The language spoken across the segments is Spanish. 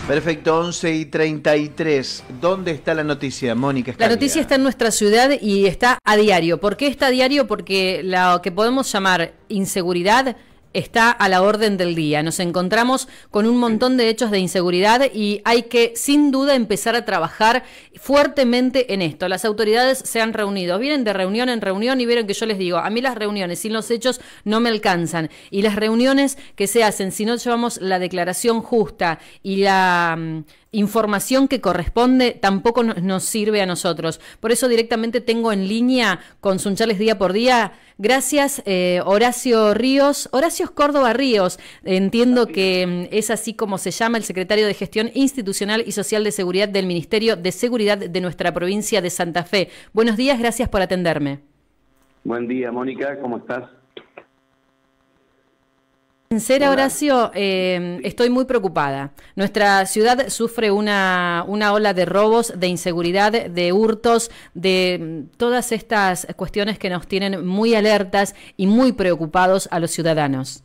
Perfecto, 11:33. ¿Dónde está la noticia, Mónica Escalera? La noticia está en nuestra ciudad y está a diario. ¿Por qué está a diario? Porque lo que podemos llamar inseguridad está a la orden del día. Nos encontramos con un montón de hechos de inseguridad y hay que, sin duda, empezar a trabajar fuertemente en esto. Las autoridades se han reunido, vienen de reunión en reunión y vieron que yo les digo, a mí las reuniones sin los hechos no me alcanzan. Y las reuniones que se hacen, si no llevamos la declaración justa y la información que corresponde, tampoco nos sirve a nosotros. Por eso directamente tengo en línea con Sunchales Día por Día. Gracias, Horacio Ríos, Horacio Córdoba Ríos, entiendo que es así como se llama, el secretario de Gestión Institucional y Social de Seguridad del Ministerio de Seguridad de nuestra provincia de Santa Fe. Buenos días, gracias por atenderme. Buen día, Mónica, ¿cómo estás? Sincera, Horacio, estoy muy preocupada. Nuestra ciudad sufre una ola de robos, de inseguridad, de hurtos, de todas estas cuestiones que nos tienen muy alertas y muy preocupados a los ciudadanos.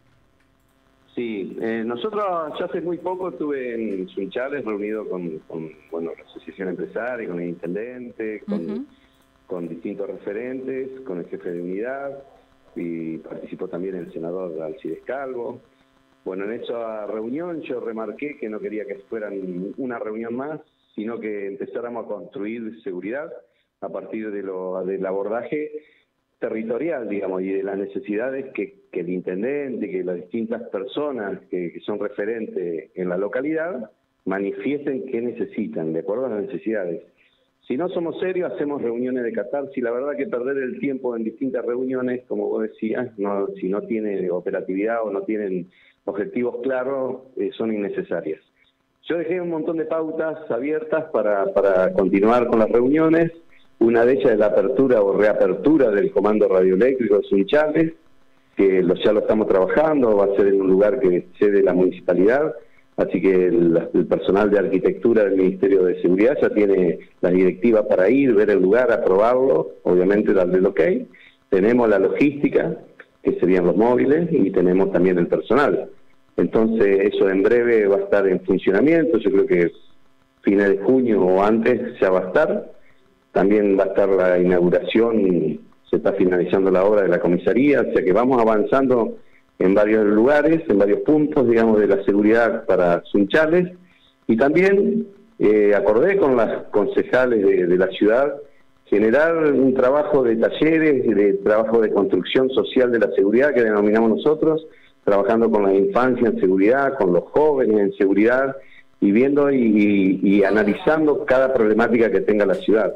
Sí, nosotros ya hace muy poco estuve en Sunchales reunido con la Asociación Empresaria, con el intendente, con distintos referentes, con el jefe de unidad, y participó también el senador Alcides Calvo. Bueno, en esa reunión yo remarqué que no quería que fuera una reunión más, sino que empezáramos a construir seguridad a partir del abordaje territorial, digamos, y de las necesidades que el intendente, que las distintas personas que son referentes en la localidad manifiesten qué necesitan, de acuerdo a las necesidades. Si no somos serios, hacemos reuniones de catarsis. La verdad que perder el tiempo en distintas reuniones, como vos decías, si no tiene operatividad o no tienen objetivos claros, son innecesarias. Yo dejé un montón de pautas abiertas para continuar con las reuniones. Una de ellas es la apertura o reapertura del comando radioeléctrico de Sunchales, que ya lo estamos trabajando, va a ser en un lugar que cede la municipalidad. Así que el personal de arquitectura del Ministerio de Seguridad ya tiene la directiva para ir, ver el lugar, aprobarlo, obviamente darle el ok. Tenemos la logística, que serían los móviles, y tenemos también el personal. Entonces eso en breve va a estar en funcionamiento, yo creo que fines de junio o antes ya va a estar. También va a estar la inauguración, se está finalizando la obra de la comisaría, o sea que vamos avanzando en varios lugares, en varios puntos, digamos, de la seguridad para Sunchales, y también acordé con las concejales de la ciudad generar un trabajo de talleres, de trabajo de construcción social de la seguridad que denominamos nosotros, trabajando con la infancia en seguridad, con los jóvenes en seguridad, y viendo y analizando cada problemática que tenga la ciudad.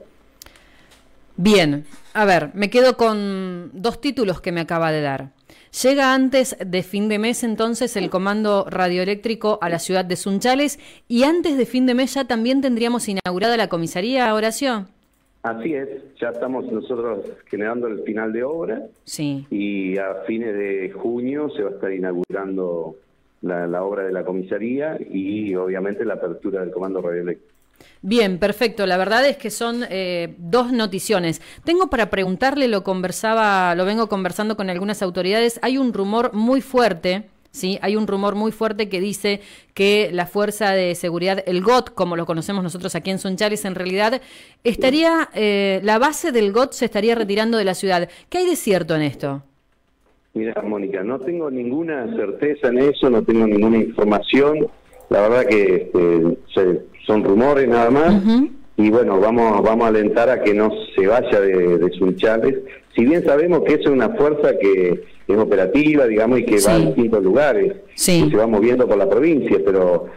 Bien, a ver, me quedo con dos títulos que me acaba de dar. Llega antes de fin de mes entonces el comando radioeléctrico a la ciudad de Sunchales y antes de fin de mes ya también tendríamos inaugurada la comisaría, Horacio. Así es, ya estamos nosotros generando el final de obra. Sí. Y a fines de junio se va a estar inaugurando la obra de la comisaría y obviamente la apertura del comando radioeléctrico. Bien, perfecto. La verdad es que son dos noticiones. Tengo para preguntarle, lo vengo conversando con algunas autoridades. Hay un rumor muy fuerte, ¿sí? Hay un rumor muy fuerte que dice que la Fuerza de Seguridad, el GOT, como lo conocemos nosotros aquí en Sunchales, en realidad estaría, la base del GOT se estaría retirando de la ciudad. ¿Qué hay de cierto en esto? Mira, Mónica, no tengo ninguna certeza en eso, no tengo ninguna información. La verdad que son rumores nada más, y bueno, vamos a alentar a que no se vaya de Sunchales, si bien sabemos que es una fuerza que es operativa, digamos, y que va a distintos lugares, que se va moviendo por la provincia, pero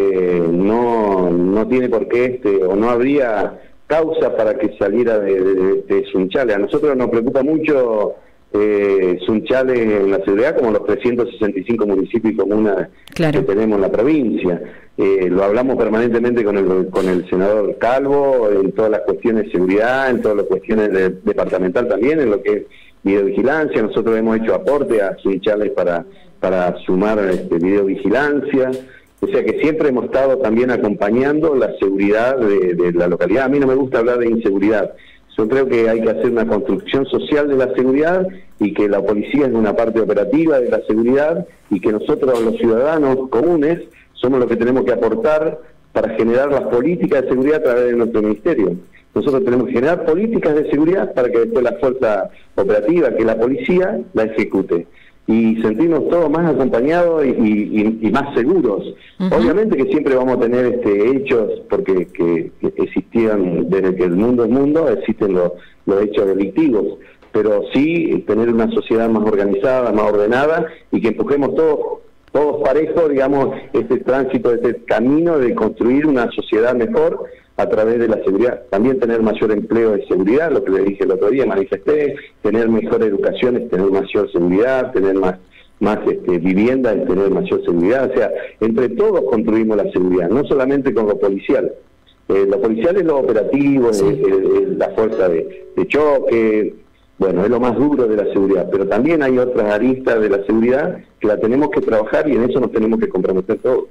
no tiene por qué, o no habría causa para que saliera de Sunchales. A nosotros nos preocupa mucho Sunchales en la seguridad, como los 365 municipios y comunas que tenemos en la provincia. Lo hablamos permanentemente con el senador Calvo en todas las cuestiones de seguridad, en todas las cuestiones departamental también, en lo que es videovigilancia. Nosotros hemos hecho aporte a Sunchales para sumar videovigilancia. O sea que siempre hemos estado también acompañando la seguridad de la localidad. A mí no me gusta hablar de inseguridad. Yo creo que hay que hacer una construcción social de la seguridad y que la policía es una parte operativa de la seguridad y que nosotros los ciudadanos comunes somos los que tenemos que aportar para generar las políticas de seguridad a través de nuestro ministerio. Nosotros tenemos que generar políticas de seguridad para que después la fuerza operativa, que es la policía, la ejecute. Y sentirnos todos más acompañados y más seguros. Obviamente que siempre vamos a tener hechos, porque que existían desde que el mundo es mundo, existen los hechos delictivos, pero sí tener una sociedad más organizada, más ordenada, y que empujemos todos parejos, digamos, este tránsito, este camino de construir una sociedad mejor a través de la seguridad. También tener mayor empleo de seguridad, lo que le dije el otro día, manifesté, tener mejor educación es tener mayor seguridad, tener más vivienda es tener mayor seguridad. O sea, entre todos construimos la seguridad, no solamente con lo policial. Lo policial es lo operativo, es la fuerza de choque, bueno, es lo más duro de la seguridad, pero también hay otras aristas de la seguridad que la tenemos que trabajar y en eso nos tenemos que comprometer todos.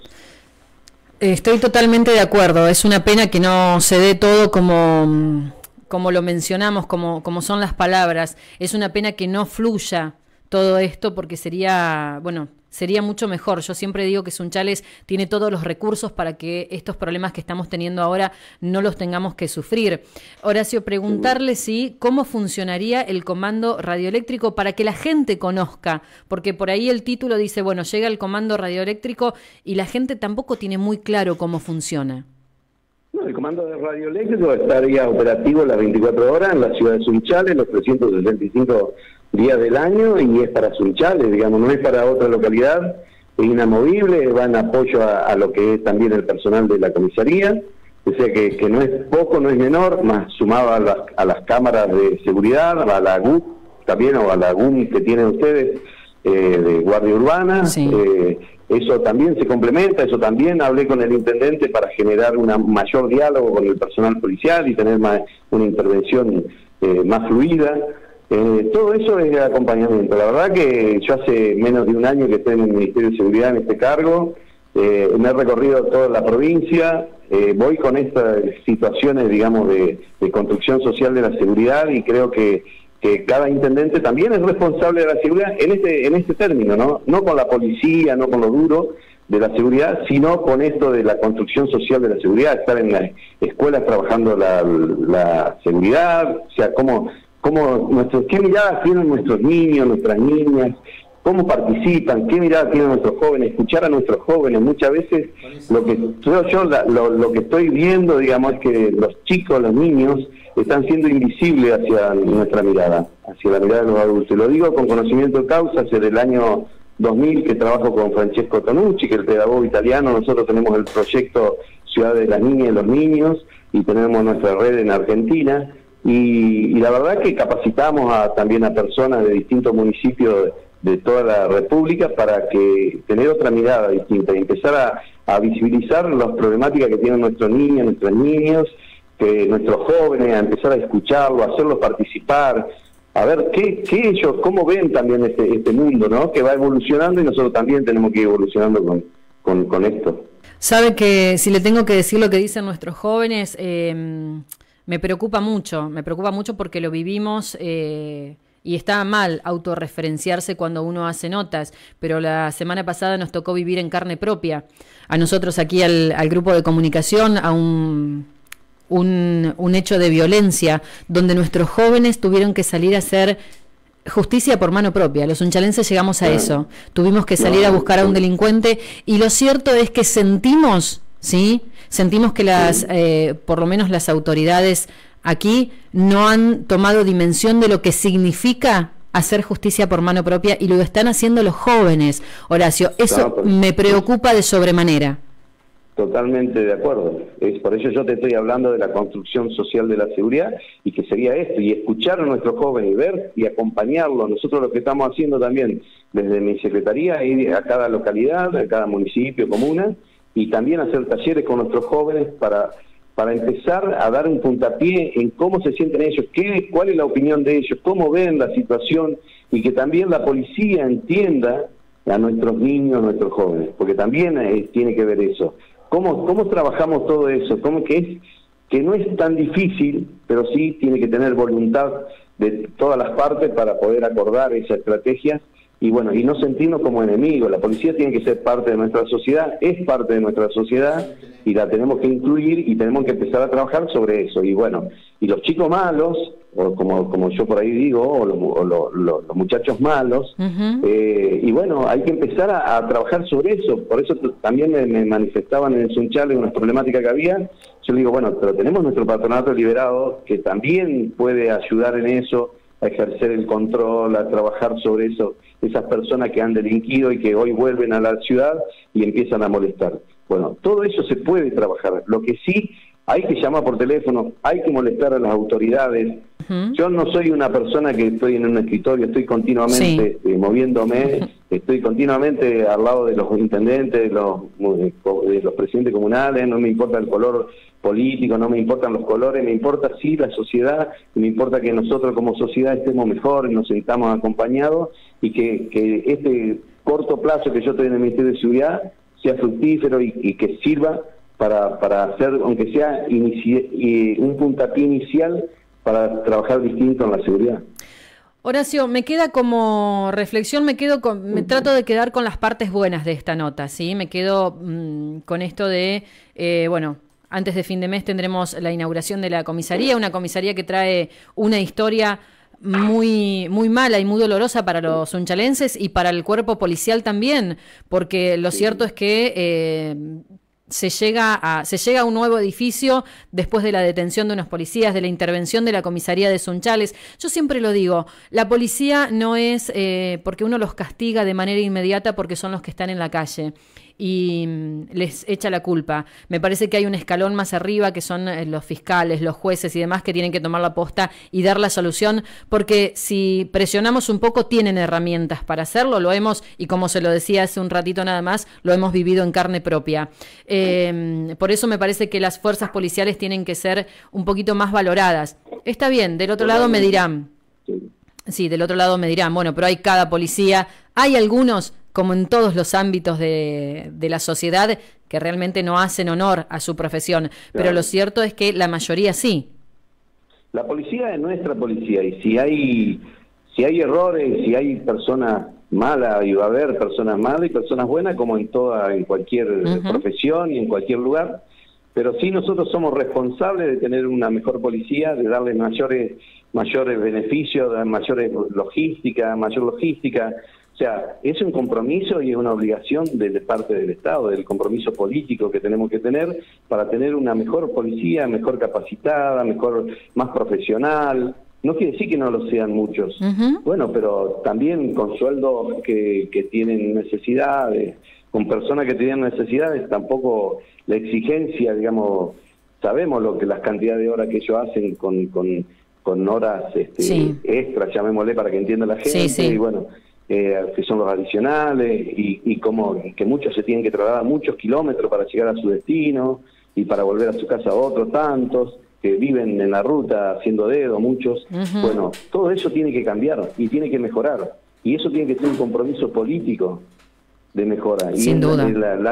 Estoy totalmente de acuerdo. Es una pena que no se dé todo como lo mencionamos, como son las palabras. Es una pena que no fluya todo esto, porque sería mucho mejor. Yo siempre digo que Sunchales tiene todos los recursos para que estos problemas que estamos teniendo ahora no los tengamos que sufrir. Horacio, preguntarle cómo funcionaría el comando radioeléctrico para que la gente conozca, porque por ahí el título dice, bueno, llega el comando radioeléctrico y la gente tampoco tiene muy claro cómo funciona. No, el comando de radioeléctrico estaría operativo las 24 horas en la ciudad de Sunchales, los 365 días del año, y es para Sunchales, digamos, no es para otra localidad, es inamovible, va en apoyo a lo que es también el personal de la comisaría, o sea que no es poco, no es menor, más sumado a las cámaras de seguridad, a la GUP también, o a la GUM que tienen ustedes, de Guardia Urbana. Sí. Eso también se complementa, eso también hablé con el intendente para generar un mayor diálogo con el personal policial y tener una intervención más fluida. Todo eso es acompañamiento. La verdad que yo hace menos de un año que estoy en el Ministerio de Seguridad en este cargo, me he recorrido toda la provincia, voy con estas situaciones, digamos, de construcción social de la seguridad, y creo que cada intendente también es responsable de la seguridad en este término, no con la policía, no con lo duro de la seguridad, sino con esto de la construcción social de la seguridad, estar en las escuelas trabajando la seguridad, o sea, qué miradas tienen nuestros niños, nuestras niñas, cómo participan, qué mirada tienen nuestros jóvenes, escuchar a nuestros jóvenes. Muchas veces lo que estoy viendo, digamos, es que los chicos, los niños, están siendo invisibles hacia nuestra mirada, hacia la mirada de los adultos. Y lo digo con conocimiento de causa, desde el año 2000 que trabajo con Francesco Tonucci, que es el pedagogo italiano. Nosotros tenemos el proyecto Ciudad de las Niñas y los Niños, y tenemos nuestra red en Argentina, y la verdad que capacitamos también a personas de distintos municipios de toda la República para tener otra mirada distinta y empezar a visibilizar las problemáticas que tienen nuestros niños, nuestros niños, nuestros jóvenes, a empezar a escucharlos, a hacerlos participar, a ver ellos, cómo ven también este mundo, ¿no? Que va evolucionando, y nosotros también tenemos que ir evolucionando con esto. Sabe que si le tengo que decir lo que dicen nuestros jóvenes, me preocupa mucho porque lo vivimos, y está mal autorreferenciarse cuando uno hace notas, pero la semana pasada nos tocó vivir en carne propia, a nosotros aquí al grupo de comunicación, a un hecho de violencia, donde nuestros jóvenes tuvieron que salir a hacer justicia por mano propia. Los sunchalenses llegamos a eso, tuvimos que salir a buscar a un delincuente, y lo cierto es que sentimos que por lo menos las autoridades aquí no han tomado dimensión de lo que significa hacer justicia por mano propia, y lo están haciendo los jóvenes. Horacio, eso me preocupa de sobremanera. Totalmente de acuerdo. Es por eso yo te estoy hablando de la construcción social de la seguridad, y que sería esto, y escuchar a nuestros jóvenes, y ver y acompañarlos. Nosotros lo que estamos haciendo también desde mi secretaría, ir a cada localidad, a cada municipio, comuna, y también hacer talleres con nuestros jóvenes para empezar a dar un puntapié en cómo se sienten ellos, cuál es la opinión de ellos, cómo ven la situación, y que también la policía entienda a nuestros niños, a nuestros jóvenes, porque también tiene que ver eso. ¿Cómo trabajamos todo eso? Que no es tan difícil, pero sí tiene que tener voluntad de todas las partes para poder acordar esa estrategia y bueno, y no sentirnos como enemigos. La policía tiene que ser parte de nuestra sociedad, es parte de nuestra sociedad, y la tenemos que incluir y tenemos que empezar a trabajar sobre eso. Y bueno, y los chicos malos, o como yo por ahí digo, o los muchachos malos, y bueno, hay que empezar a trabajar sobre eso. Por eso también me manifestaban en el Sunchales una problemática que había. Yo digo, bueno, pero tenemos nuestro patronato liberado que también puede ayudar en eso, a ejercer el control, a trabajar sobre eso, esas personas que han delinquido y que hoy vuelven a la ciudad y empiezan a molestar. Bueno, todo eso se puede trabajar. Lo que sí, hay que llamar por teléfono, hay que molestar a las autoridades. Yo no soy una persona que estoy en un escritorio, estoy continuamente moviéndome, estoy continuamente al lado de los intendentes, de los presidentes comunales, no me importa el color político, no me importan los colores, me importa sí la sociedad, y me importa que nosotros como sociedad estemos mejor, nos sintamos acompañados, y que este corto plazo que yo estoy en el Ministerio de Seguridad sea fructífero y que sirva para hacer, aunque sea un puntapié inicial para trabajar distinto en la seguridad. Horacio, me queda como reflexión, me trato de quedar con las partes buenas de esta nota, ¿sí? Me quedo con esto de, bueno, antes de fin de mes tendremos la inauguración de la comisaría, una comisaría que trae una historia muy mala y muy dolorosa para los sunchalenses y para el cuerpo policial también, porque lo cierto es que se llega a un nuevo edificio después de la detención de unos policías, de la intervención de la comisaría de Sunchales. Yo siempre lo digo, la policía no es porque uno los castiga de manera inmediata porque son los que están en la calle y les echa la culpa. Me parece que hay un escalón más arriba que son los fiscales, los jueces y demás que tienen que tomar la posta y dar la solución, porque si presionamos un poco tienen herramientas para hacerlo, lo hemos, y como se lo decía hace un ratito nada más, lo hemos vivido en carne propia. Por eso me parece que las fuerzas policiales tienen que ser un poquito más valoradas. Está bien, del otro lado me dirán, sí, del otro lado me dirán, bueno, pero hay cada policía, hay algunos, como en todos los ámbitos de la sociedad, que realmente no hacen honor a su profesión, pero lo cierto es que la mayoría sí. La policía es nuestra policía, y si hay errores, si hay personas malas, y va a haber personas malas y personas buenas, como en cualquier profesión y en cualquier lugar, pero sí nosotros somos responsables de tener una mejor policía, de darle mayores beneficios, de mayor logística. O sea, es un compromiso y es una obligación de parte del Estado, del compromiso político que tenemos que tener para tener una mejor policía, mejor capacitada, más profesional. No quiere decir que no lo sean muchos. Bueno, pero también con sueldos que tienen necesidades, con personas que tienen necesidades, tampoco la exigencia, digamos, sabemos las cantidades de horas que ellos hacen con horas extras, llamémosle para que entienda la gente, y bueno, que son los adicionales, y que muchos se tienen que trasladar muchos kilómetros para llegar a su destino, y para volver a su casa otros tantos, que viven en la ruta haciendo dedo, muchos. Bueno, todo eso tiene que cambiar y tiene que mejorar, y eso tiene que ser un compromiso político de mejora. Sin duda.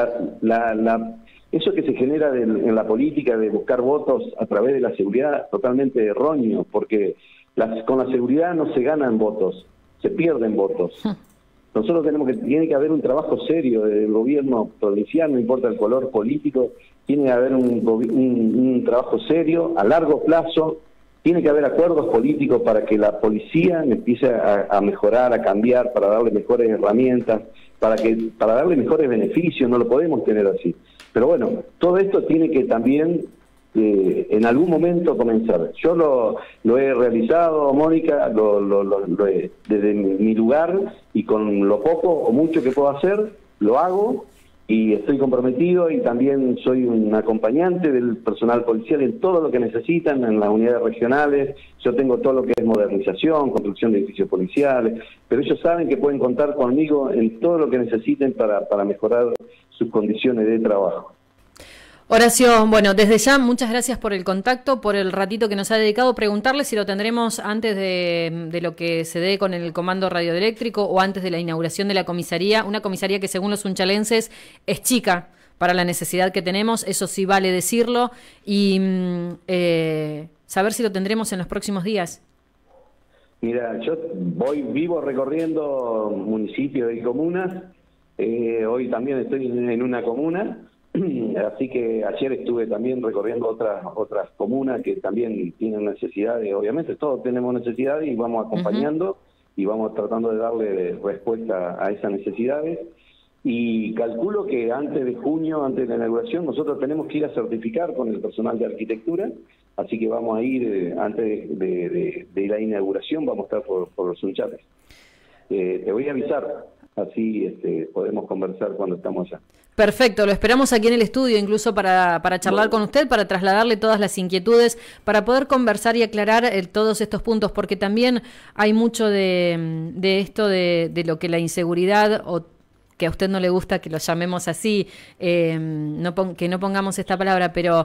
Eso que se genera en la política de buscar votos a través de la seguridad, totalmente erróneo, porque con la seguridad no se ganan votos, se pierden votos. Nosotros tiene que haber un trabajo serio del gobierno provincial, no importa el color político, tiene que haber un trabajo serio, a largo plazo, tiene que haber acuerdos políticos para que la policía empiece a mejorar, a cambiar, para darle mejores herramientas, para darle mejores beneficios. No lo podemos tener así. Pero bueno, todo esto tiene que también en algún momento comenzar. Yo lo he realizado, Mónica, desde mi lugar, y con lo poco o mucho que puedo hacer, lo hago, y estoy comprometido, y también soy un acompañante del personal policial en todo lo que necesitan, en las unidades regionales. Yo tengo todo lo que es modernización, construcción de edificios policiales, pero ellos saben que pueden contar conmigo en todo lo que necesiten para mejorar sus condiciones de trabajo. Horacio, bueno, desde ya muchas gracias por el contacto, por el ratito que nos ha dedicado. Preguntarle si lo tendremos antes de lo que se dé con el comando radioeléctrico o antes de la inauguración de la comisaría, una comisaría que según los sunchalenses es chica para la necesidad que tenemos, eso sí vale decirlo, y saber si lo tendremos en los próximos días. Mira, yo vivo recorriendo municipios y comunas. Hoy también estoy en una comuna, así que ayer estuve también recorriendo otras comunas que también tienen necesidades. Obviamente todos tenemos necesidades y vamos acompañando y vamos tratando de darle respuesta a esas necesidades. Y calculo que antes de junio, antes de la inauguración, nosotros tenemos que ir a certificar con el personal de arquitectura, así que vamos a ir, antes de la inauguración, vamos a estar por los Sunchales. Te voy a avisar, así podemos conversar cuando estamos allá. Perfecto, lo esperamos aquí en el estudio, incluso para charlar con usted, para trasladarle todas las inquietudes, para poder conversar y aclarar todos estos puntos, porque también hay mucho de esto de lo que la inseguridad, o que a usted no le gusta que lo llamemos así, que no pongamos esta palabra, pero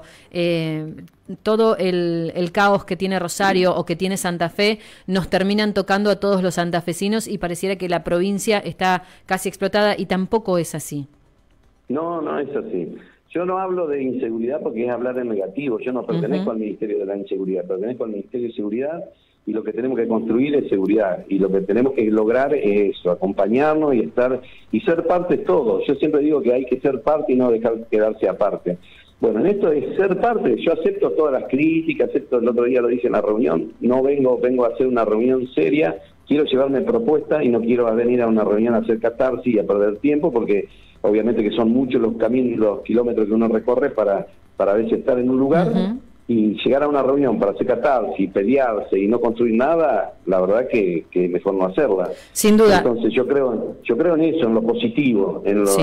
todo el caos que tiene Rosario o que tiene Santa Fe nos terminan tocando a todos los santafesinos y pareciera que la provincia está casi explotada y tampoco es así. No, no es así. Yo no hablo de inseguridad porque es hablar en negativo. Yo no pertenezco al Ministerio de la Inseguridad, pertenezco al Ministerio de Seguridad, y lo que tenemos que construir es seguridad, y lo que tenemos que lograr es eso, acompañarnos y estar y ser parte de todo. Yo siempre digo que hay que ser parte y no dejar quedarse aparte. Bueno, en esto de ser parte, yo acepto todas las críticas, el otro día lo dije en la reunión, no vengo a hacer una reunión seria, quiero llevarme propuestas y no quiero venir a una reunión a hacer catarsis y a perder tiempo, porque obviamente que son muchos los caminos, los kilómetros que uno recorre para a veces estar en un lugar y llegar a una reunión para hacer catarsis, pelearse y no construir nada, la verdad que mejor no hacerla. Sin duda. Entonces yo creo en eso, en lo positivo,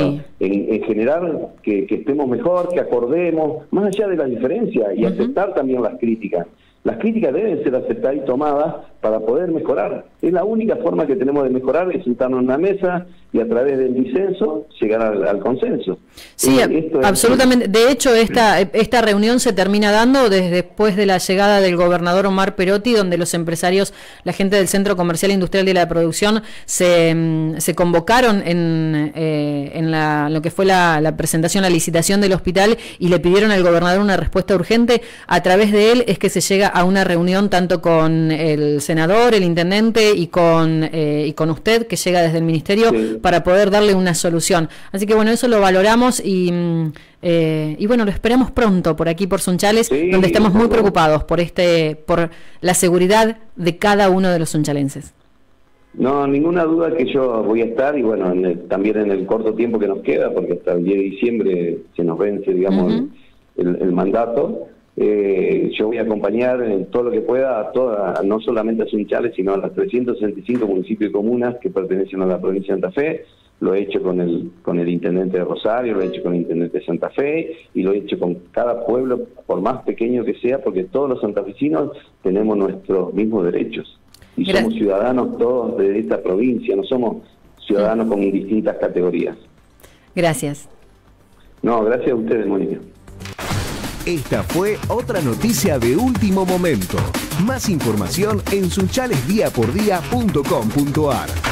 en generar que estemos mejor, que acordemos, más allá de las diferencias, y aceptar también las críticas. Las críticas deben ser aceptadas y tomadas para poder mejorar. Es la única forma que tenemos de mejorar, es sentarnos en una mesa y a través del disenso llegar al consenso. Sí, absolutamente. De hecho, esta reunión se termina dando después de la llegada del gobernador Omar Perotti, donde los empresarios, la gente del Centro Comercial Industrial de la Producción, se convocaron en lo que fue la presentación, la licitación del hospital, y le pidieron al gobernador una respuesta urgente. A través de él es que se llega a una reunión tanto con el senador, el intendente y con usted, que llega desde el ministerio, para poder darle una solución. Así que bueno, eso lo valoramos y bueno, lo esperamos pronto por aquí, por Sunchales, donde estamos muy preocupados por la seguridad de cada uno de los sunchalenses. No, ninguna duda que yo voy a estar, y bueno, también en el corto tiempo que nos queda, porque hasta el 10 de diciembre se nos vence, digamos, el mandato. Yo voy a acompañar en todo lo que pueda no solamente a Sunchales, sino a las 365 municipios y comunas que pertenecen a la provincia de Santa Fe. Lo he hecho con el intendente de Rosario, lo he hecho con el intendente de Santa Fe, y lo he hecho con cada pueblo, por más pequeño que sea, porque todos los santafesinos tenemos nuestros mismos derechos. Y somos ciudadanos todos de esta provincia, no somos ciudadanos con distintas categorías. Gracias. No, gracias a ustedes, Mónica. Esta fue otra noticia de último momento. Más información en sunchalesdiapordía.com.ar.